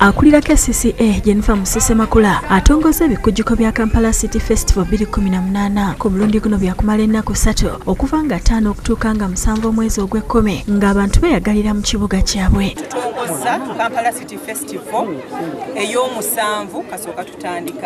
Akulira KCCA Jennifer Musese Makula atongoza ebikujjuko bya Kampala City Festival 2018 ku mulundi guno byakumala ennaku 3 okuva nga 5 okutuuka nga 7 omwezi ogw'ekkumi ng'abantu beyagalira mu kibuga kyabwe. Tutongoza Kampala City Festival ey'omusanvu kasooka tutandika.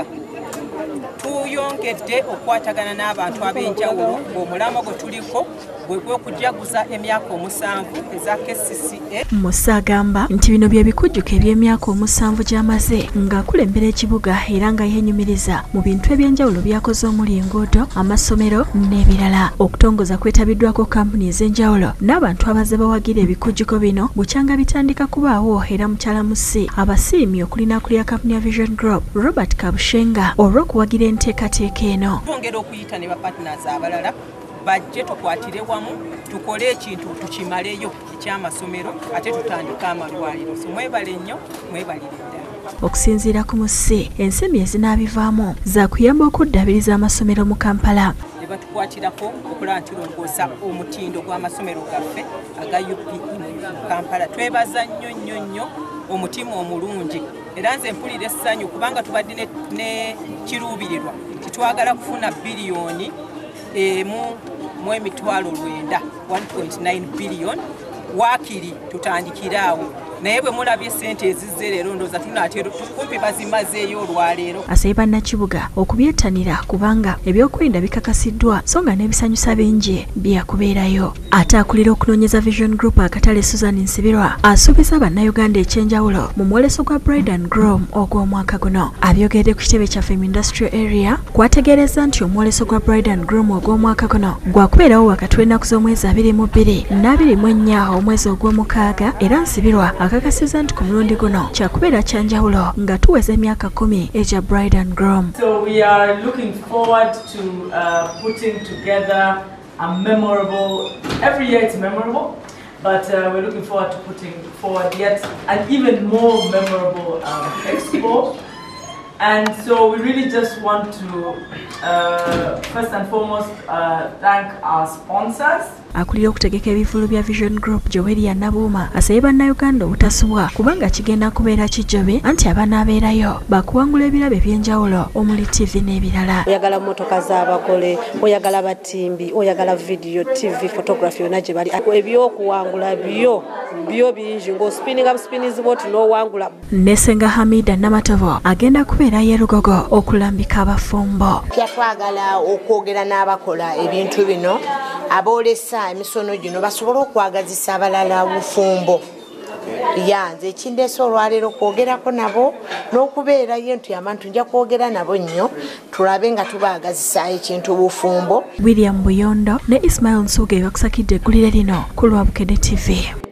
Tuyongedde okwatagana n'abantu ab'enjawulo ng'omulamwa gwe tuliko gwe gw'okujaguza emyaka 7 eza KCCA. Musa agamba nti bino bye bikujjuko eby'emyaka 7 gy'amaze ng'akulembera ekibuga era nga yenyumiriza mu bintu eby'enjawulo byakoze omuli enguudo, amasomero n'ebirala. Okutongoza kwetabiddwako kampuni ez'enjawulo n'abantu abaze bawagira ebikujjuko bino bukyanga bitandika kubaawo era mukyala musi abasiimye okulinakulira kampuni ya Vision Group Robert Kabushenga olw'okuwagira enteekateeka eno. Twongera okuyita ne bapartners abalala bajje tukwatire wamu tukole ekintu tukimaleyo ekyamasomero ate tutandika amalwaliro. So mwebale nnyo, mwebalire ddala. Okusinziira ku musi ensemi ezinaabivaamu za kuyamba okuddabiriza amasomero mu Kampala. Ne batukwatirako okulaba nti tulongoosa omutindo gw'amasomero gaffe aga UP Kampala. Twebaza nnyo omutima omulungi era nze mpulira essanyu kubanga tubadde ne kiruubirirwa titwagala kufuna biliyoni mu emitwalo 9 1.9 billion wakiri tutandikiraawo naye bwe mulabye ssente ezizze leero ndooza tunaatero kumpi bazimazeeyo olwaleero. Asaba bannakibuga okubyettanira kubanga ebyokwerinda bikakasiddwa so nga n'ebisanyusa bingi byakubeerayo. Ate akulira okunoonyeza Vision Group akatale Susan Nsibirwa asuubiza bannayuganda ekyenjawulo mu mwoleso gwa Bride and Groom ogw'omwaka guno. Abyogedde ku kitebe kyaffe mu industrial area kwategeereza nti omwoleso gwa Bride and Groom ogw'omwaka guno gwakubeerawo wakati w'ennaku z'omwezi 22 na 24 omwezi ogw'omukaaga era Nsibirwa akakasiza nti ku mulundi guno kyakubeera kyanjawulo nga tuweza emyaka 10 egya Bride and Groom. So we are looking forward to putting together a memorable, every year it's memorable, but we're looking forward to putting forward yet an even more memorable expo. And so we really just want to first and foremost thank our sponsors. Akulira okutegeka ebivulu bya Vision Group Joweria Nabuuma asabye bannayuganda obutasubwa kubanga kigenda kubeera kijjobe anti abanaabeerayo bakuwangula ebirabo eby'enjawulo omuli TV n'ebirala. Oyagala motoka z'abagole, oyagala batimbi, oyagala video, TV, photography yonna gye bali. Ebyokuwangula byo bingi ng'ospininga busipinizi bwoti n'owangula. Nesenga Hamida Namatovo agenda kubeera yerugogo okulambika abafumbo. Twagala okwogera n'abakola ebintu bino aboolesa emisono gino basobole okwagazisa abalala bufumbo. Yanze ekindeese olwaleero kwogerako nabo n'okubeerayo nti abantu nja kwogera nabo nnyo tulabe nga tubaagazisa ekintu bufumbo. William Buyondo ne Ismail Nsuge bakusakidde eggulire lino ku Lwabukedde TV.